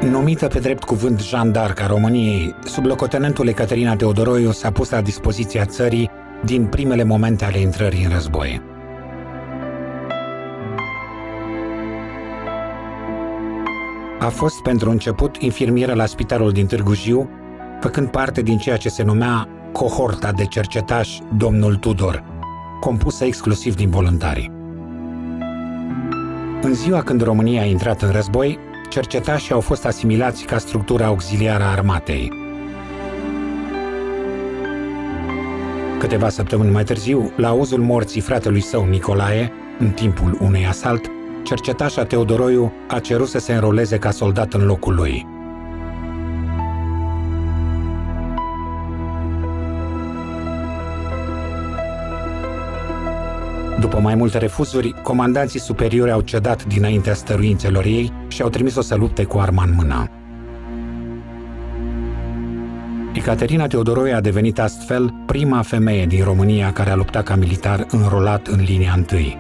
Numită pe drept cuvânt Jeanne d'Arc a României, sublocotenentul Ecaterina Teodoroiu s-a pus la dispoziția țării din primele momente ale intrării în război. A fost pentru început infirmieră la spitalul din Târgu Jiu, făcând parte din ceea ce se numea cohorta de cercetași Domnul Tudor, compusă exclusiv din voluntari. În ziua când România a intrat în război, cercetașii au fost asimilați ca structură auxiliară a armatei. Câteva săptămâni mai târziu, la auzul morții fratelui său Nicolae, în timpul unui asalt, cercetașa Teodoroiu a cerut să se înroleze ca soldat în locul lui. După mai multe refuzuri, comandanții superiori au cedat dinaintea stăruințelor ei și au trimis-o să lupte cu arma în mână. Ecaterina Teodoroiu a devenit astfel prima femeie din România care a luptat ca militar înrolat în linia întâi.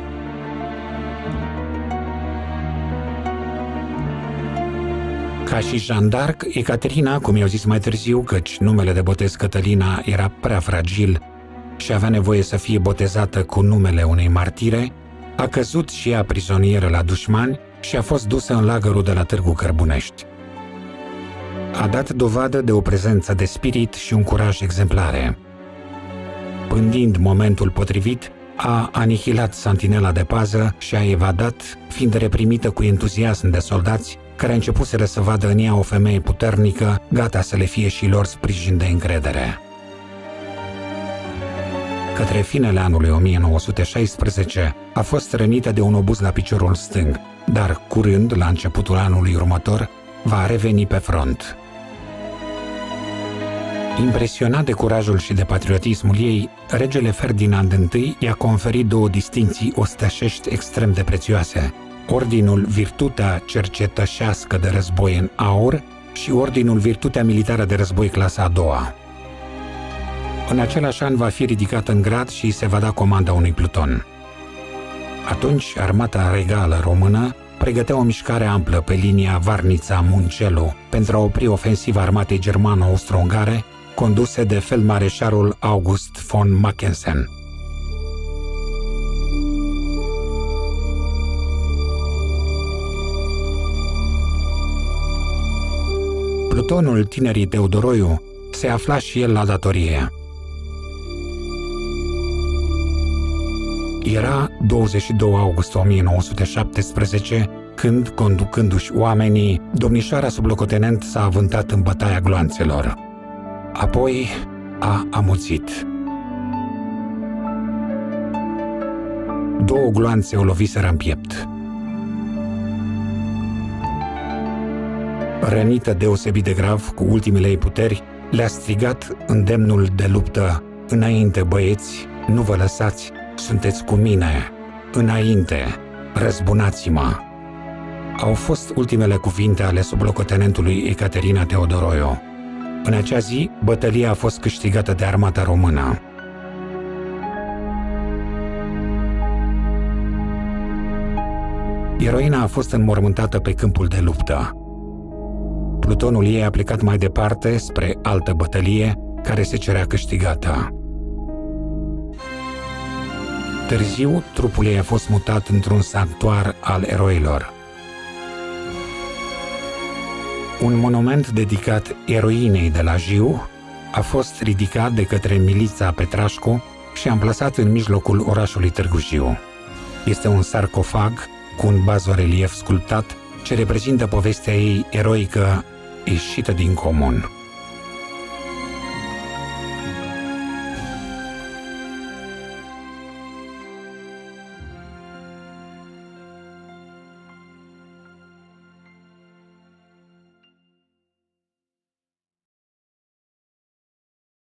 Ca și Jeanne d'Arc, Ecaterina, cum i-au zis mai târziu, căci numele de botez Cătălina era prea fragil și avea nevoie să fie botezată cu numele unei martire, a căzut și ea prizonieră la dușmani și a fost dusă în lagărul de la Târgu Cărbunești. A dat dovadă de o prezență de spirit și un curaj exemplare. Pândind momentul potrivit, a anihilat santinela de pază și a evadat, fiind reprimită cu entuziasm de soldați care începuseră să vadă în ea o femeie puternică, gata să le fie și lor sprijin de încredere. Către finele anului 1916, a fost rănită de un obuz la piciorul stâng, dar curând, la începutul anului următor, va reveni pe front. Impresionat de curajul și de patriotismul ei, regele Ferdinand I i-a conferit două distincții osteșești extrem de prețioase: Ordinul Virtutea Cercetășească de Război în aur și Ordinul Virtutea Militară de Război clasa a doua. În același an va fi ridicat în grad și se va da comanda unui pluton. Atunci, armata regală română pregătea o mișcare amplă pe linia Varnița-Muncelu pentru a opri ofensiva armatei germano-austro-ungare, conduse de feldmareșalul August von Mackensen. Plutonul tinerii Teodoroiu se afla și el la datorie. Era 22 august 1917, când, conducându-și oamenii, domnișoara sublocotenent s-a avântat în bătaia gloanțelor. Apoi a amuțit. Două gloanțe o loviseră în piept. Rănită deosebit de grav, cu ultimele ei puteri, le-a strigat îndemnul de luptă: "Înainte, băieți, nu vă lăsați, sunteți cu mine! Înainte, răzbunați-mă!" Au fost ultimele cuvinte ale sublocotenentului Ecaterina Teodoroiu. În acea zi, bătălia a fost câștigată de armata română. Eroina a fost înmormântată pe câmpul de luptă. Plutonul ei a plecat mai departe spre altă bătălie care se cerea câștigată. Târziu, trupul ei a fost mutat într-un sanctuar al eroilor. Un monument dedicat eroinei de la Jiu a fost ridicat de către milița Petrașcu și amplasat în mijlocul orașului Târgu Jiu. Este un sarcofag cu un bazorelief sculptat ce reprezintă povestea ei eroică ieșită din comun.